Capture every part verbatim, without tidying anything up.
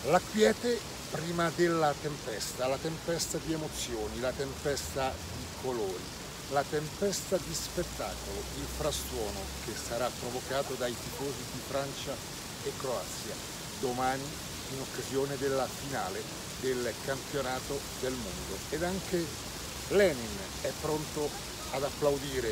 La quiete prima della tempesta, la tempesta di emozioni, la tempesta di colori, la tempesta di spettacolo, il frastuono che sarà provocato dai tifosi di Francia e Croazia domani in occasione della finale del campionato del mondo. Ed anche Lenin è pronto ad applaudire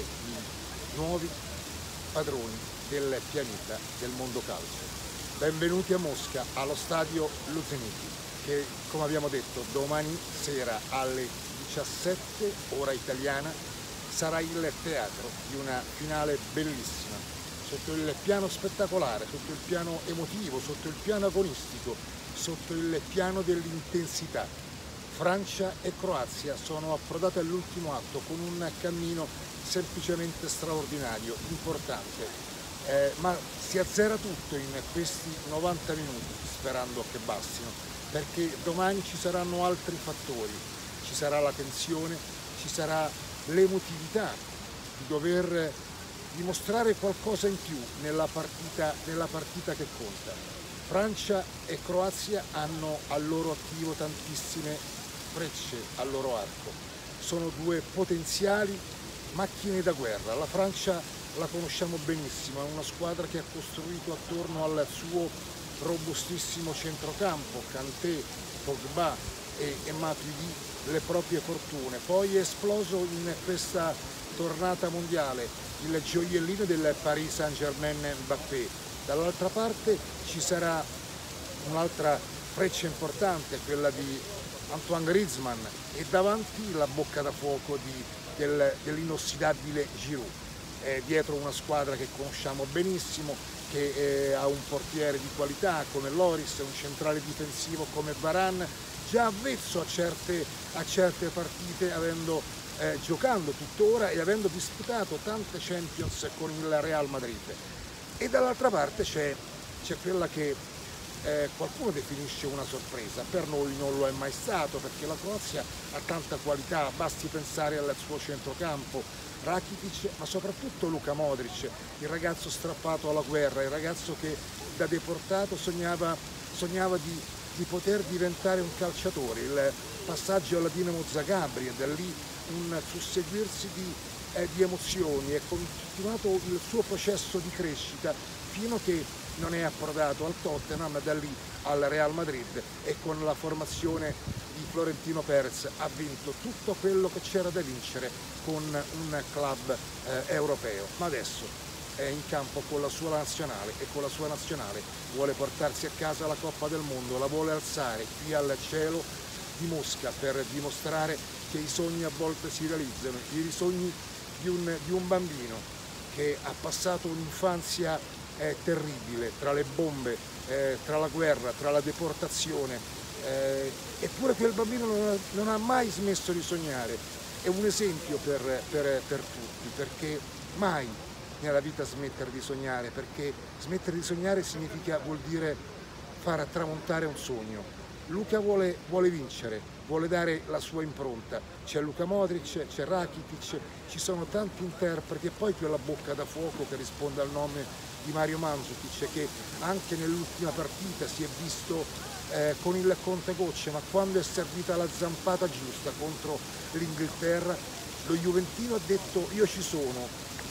i nuovi padroni del pianeta del mondo calcio. Benvenuti a Mosca, allo stadio Luzhniki, che come abbiamo detto domani sera alle diciassette ora italiana sarà il teatro di una finale bellissima, sotto il piano spettacolare, sotto il piano emotivo, sotto il piano agonistico, sotto il piano dell'intensità. Francia e Croazia sono approdate all'ultimo atto con un cammino semplicemente straordinario, importante. Eh, ma si azzera tutto in questi novanta minuti, sperando che bastino, perché domani ci saranno altri fattori, ci sarà la tensione, ci sarà l'emotività di dover dimostrare qualcosa in più nella partita, nella partita che conta. Francia e Croazia hanno al loro attivo tantissime frecce al loro arco, sono due potenziali macchine da guerra. La Francia la conosciamo benissimo, è una squadra che ha costruito attorno al suo robustissimo centrocampo, Kanté, Pogba e, e Matuidi, le proprie fortune. Poi è esploso in questa tornata mondiale il gioiellino del Paris Saint-Germain Mbappé. Dall'altra parte ci sarà un'altra freccia importante, quella di Antoine Griezmann, e davanti la bocca da fuoco di, del, dell'inossidabile Giroud. Eh, dietro una squadra che conosciamo benissimo, che eh, ha un portiere di qualità come Loris, un centrale difensivo come Varane, già avvezzo a certe, a certe partite, avendo, eh, giocando tuttora e avendo disputato tante Champions con il Real Madrid. E dall'altra parte c'è quella che eh, qualcuno definisce una sorpresa, per noi non lo è mai stato, perché la Croazia ha tanta qualità, basti pensare al suo centrocampo, Rakitic, ma soprattutto Luka Modric, il ragazzo strappato alla guerra, il ragazzo che da deportato sognava, sognava di, di poter diventare un calciatore, il passaggio alla Dinamo Zagabria, e da lì un susseguirsi di, eh, di emozioni, è continuato il suo processo di crescita fino che non è approdato al Tottenham, da lì al Real Madrid, e con la formazione di Florentino Perez ha vinto tutto quello che c'era da vincere con un club eh, europeo. Ma adesso è in campo con la sua nazionale, e con la sua nazionale vuole portarsi a casa la Coppa del Mondo, la vuole alzare qui al cielo di Mosca per dimostrare che i sogni a volte si realizzano, i sogni di un, di un bambino che ha passato un'infanzia è terribile, tra le bombe, eh, tra la guerra, tra la deportazione, eh, eppure quel bambino non ha, non ha mai smesso di sognare. È un esempio per, per, per tutti, perché mai nella vita smettere di sognare, perché smettere di sognare significa, vuol dire far tramontare un sogno. Luka vuole, vuole vincere, vuole dare la sua impronta. C'è Luka Modric, c'è Rakitic, ci sono tanti interpreti, e poi quella bocca da fuoco che risponde al nome di Mario Mandzukic, che anche nell'ultima partita si è visto eh, con il contegocce, ma quando è servita la zampata giusta contro l'Inghilterra, lo juventino ha detto io ci sono,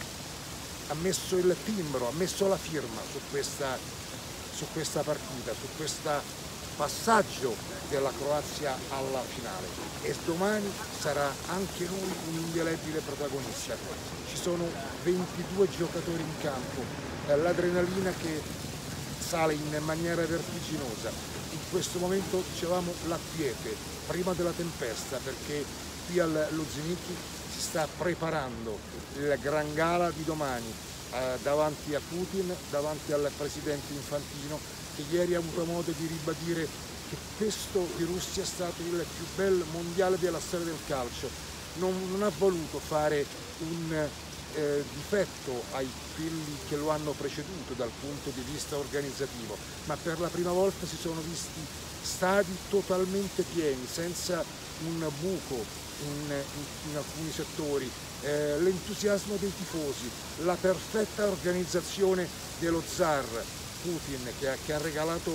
ha messo il timbro, ha messo la firma su questa, su questa partita, su questo passaggio della Croazia alla finale, e domani sarà anche lui un indelebile protagonista. Ci sono ventidue giocatori in campo, l'adrenalina che sale in maniera vertiginosa. In questo momento dicevamo la quiete prima della tempesta, perché qui al Luzhniki si sta preparando il gran gala di domani eh, davanti a Putin, davanti al presidente Infantino, che ieri ha avuto modo di ribadire che questo di Russia è stato il più bel mondiale della storia del calcio. Non, non ha voluto fare un eh, difetto ai quelli che lo hanno preceduto dal punto di vista organizzativo, ma per la prima volta si sono visti stadi totalmente pieni, senza un buco in, in, in alcuni settori, eh, l'entusiasmo dei tifosi, la perfetta organizzazione dello zar Putin, che ha, che ha regalato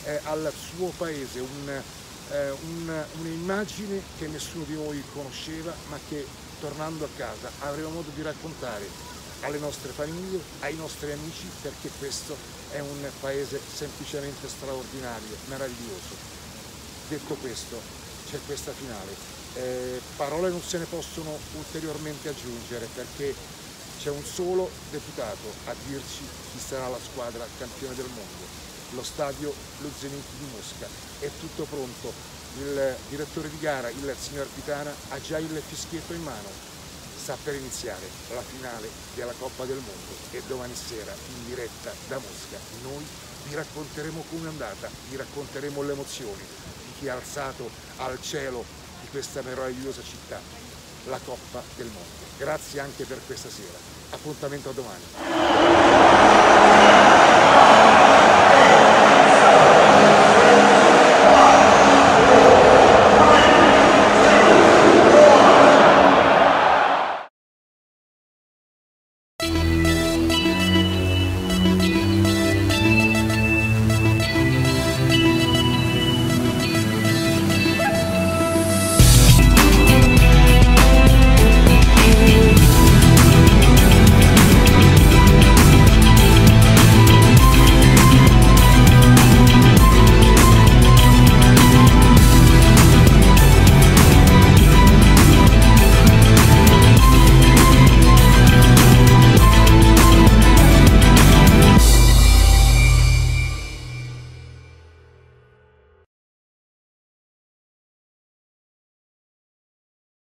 eh, al suo paese un, eh, un, un'immagine che nessuno di noi conosceva, ma che tornando a casa avremo modo di raccontare alle nostre famiglie, ai nostri amici, perché questo è un paese semplicemente straordinario, meraviglioso. Detto questo, c'è questa finale. Eh, parole non se ne possono ulteriormente aggiungere, perché c'è un solo deputato a dirci chi sarà la squadra campione del mondo. Lo stadio Lo Zénith di Mosca è tutto pronto, il direttore di gara, il signor Pitana, ha già il fischietto in mano, sta per iniziare la finale della Coppa del Mondo e domani sera in diretta da Mosca noi vi racconteremo come è andata, vi racconteremo le emozioni di chi ha alzato al cielo di questa meravigliosa città la Coppa del Mondo. Grazie anche per questa sera. Appuntamento a domani.